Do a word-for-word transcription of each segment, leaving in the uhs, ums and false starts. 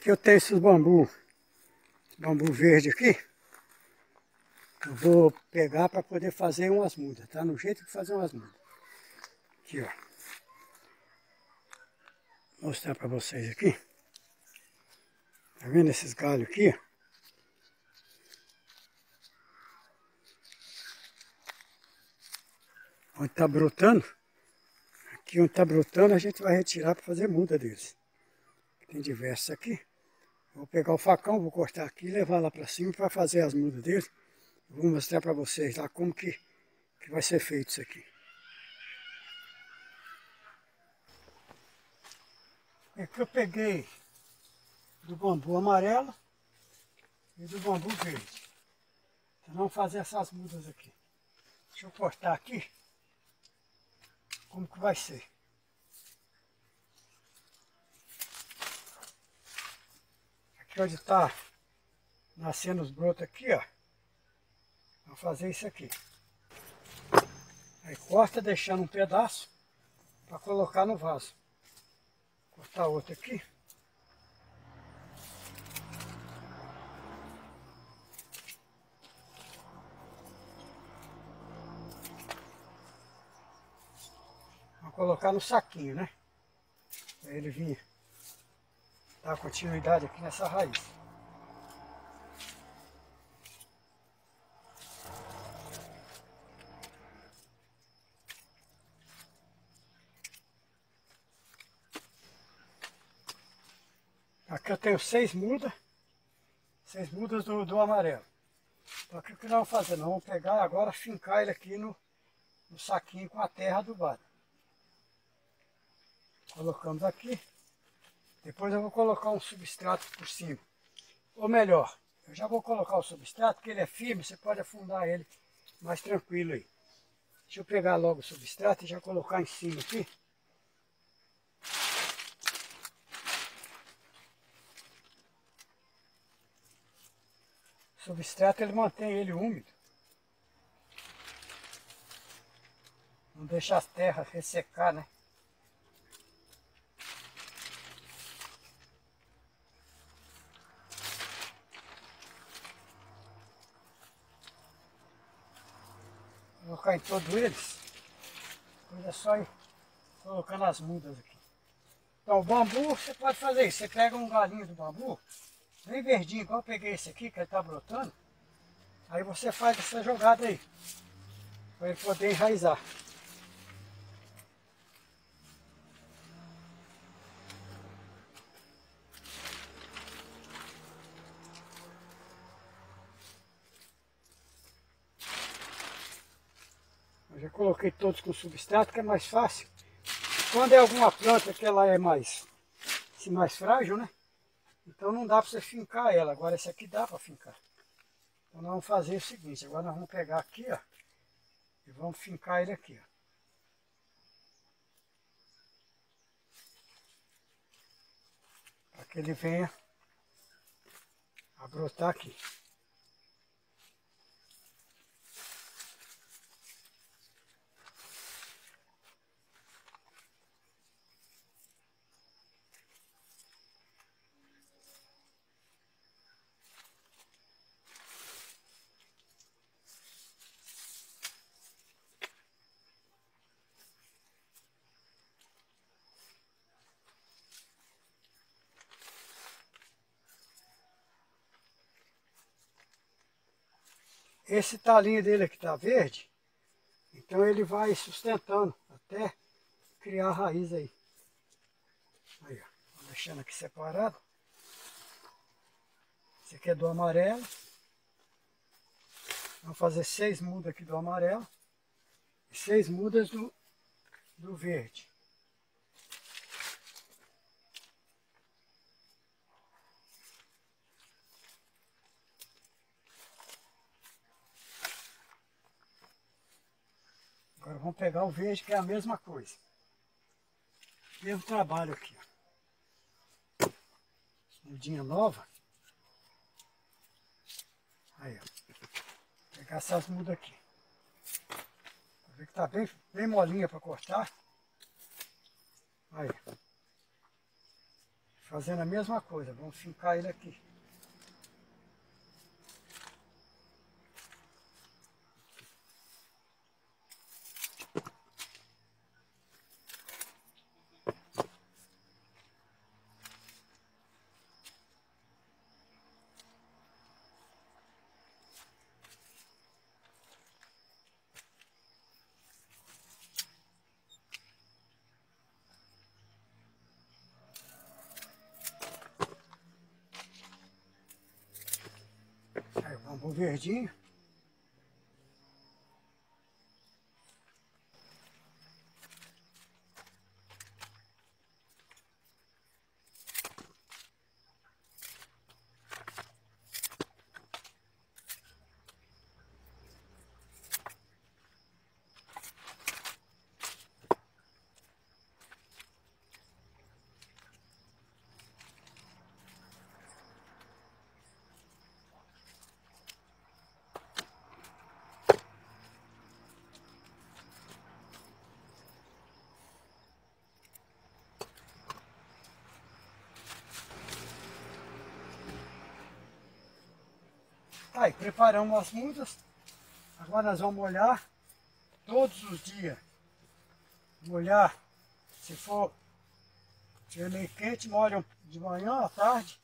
Aqui eu tenho esses bambu, bambu verde aqui. Eu vou pegar para poder fazer umas mudas, tá? No jeito de fazer umas mudas. Aqui, ó. Vou mostrar para vocês aqui. Tá vendo esses galhos aqui? Onde tá brotando. Aqui onde tá brotando a gente vai retirar para fazer muda deles. Tem diversos aqui. Vou pegar o facão, vou cortar aqui e levar lá para cima para fazer as mudas deles. Vou mostrar para vocês lá como que, que vai ser feito isso aqui. Aqui eu peguei do bambu amarelo e do bambu verde. Então vamos fazer essas mudas aqui. Deixa eu cortar aqui como que vai ser. Aqui onde está nascendo os brotos aqui, ó. Vamos fazer isso aqui. Aí corta deixando um pedaço para colocar no vaso. Cortar outro aqui. Vamos colocar no saquinho, né? Para ele vir dar continuidade aqui nessa raiz. Aqui eu tenho seis mudas, seis mudas do, do amarelo. Então aqui o que nós vamos fazer? Nós vamos pegar agora, fincar ele aqui no, no saquinho com a terra adubada. Colocamos aqui. Depois eu vou colocar um substrato por cima. Ou melhor, eu já vou colocar o substrato, porque ele é firme, você pode afundar ele mais tranquilo aí. Deixa eu pegar logo o substrato e já colocar em cima aqui. O substrato ele mantém ele úmido. Não deixa as terras ressecar, né? Vou colocar em todos eles. Depois é só ir colocando as mudas aqui. Então o bambu você pode fazer isso. Você pega um galinho do bambu, bem verdinho, igual eu peguei esse aqui, que ele está brotando. Aí você faz essa jogada aí, para ele poder enraizar. Eu já coloquei todos com substrato, que é mais fácil. Quando é alguma planta que ela é mais, assim, mais frágil, né? Então não dá para você fincar ela. Agora esse aqui dá para fincar. Então nós vamos fazer o seguinte, agora nós vamos pegar aqui, ó, e vamos fincar ele aqui, ó. Para que ele venha a brotar aqui. Esse talinho dele aqui está verde, então ele vai sustentando até criar a raiz aí. Aí, ó, vou deixando aqui separado. Esse aqui é do amarelo. Vamos fazer seis mudas aqui do amarelo e seis mudas do, do verde. Agora vamos pegar o verde, que é a mesma coisa. Mesmo trabalho aqui, ó. Mudinha nova. Aí, ó. Vou pegar essas mudas aqui. Vou ver que tá bem, bem molinha para cortar. Aí. Fazendo a mesma coisa, vamos fincar ele aqui. Aí o bambu verdinho. Aí, preparamos as mudas. Agora nós vamos molhar todos os dias. Molhar, se for tiver meio quente, molham de manhã, à tarde.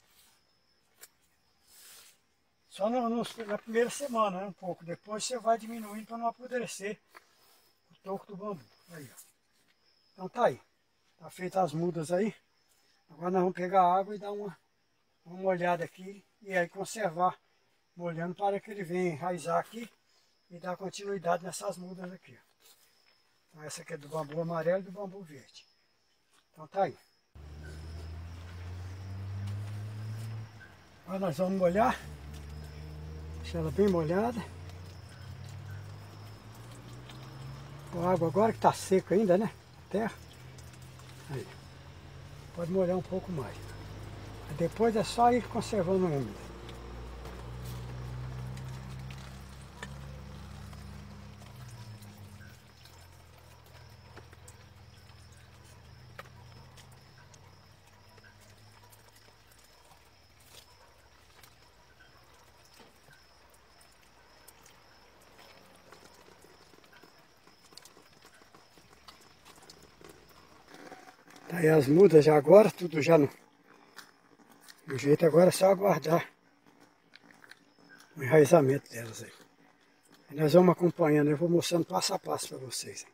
Só no, no, na primeira semana, né, um pouco. Depois você vai diminuindo para não apodrecer o toco do bambu. Aí, ó. Então tá aí. Tá feitas as mudas aí. Agora nós vamos pegar a água e dar uma, uma molhada aqui. E aí conservar, molhando para que ele venha enraizar aqui e dar continuidade nessas mudas aqui. Ó. Então essa aqui é do bambu amarelo e do bambu verde. Então tá aí. Agora nós vamos molhar. Deixar ela bem molhada. Com a água agora que está seca ainda, né? A terra. Aí. Pode molhar um pouco mais. Depois é só ir conservando úmido. Tá aí as mudas já agora, tudo já no, no jeito agora é só aguardar o enraizamento delas aí. E nós vamos acompanhando, eu vou mostrando passo a passo para vocês.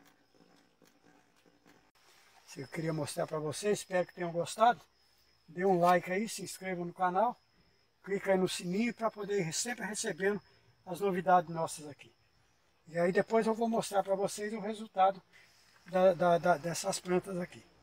Isso eu queria mostrar para vocês, espero que tenham gostado. Dê um like aí, se inscreva no canal, clica aí no sininho para poder sempre recebendo as novidades nossas aqui. E aí depois eu vou mostrar para vocês o resultado da, da, da, dessas plantas aqui.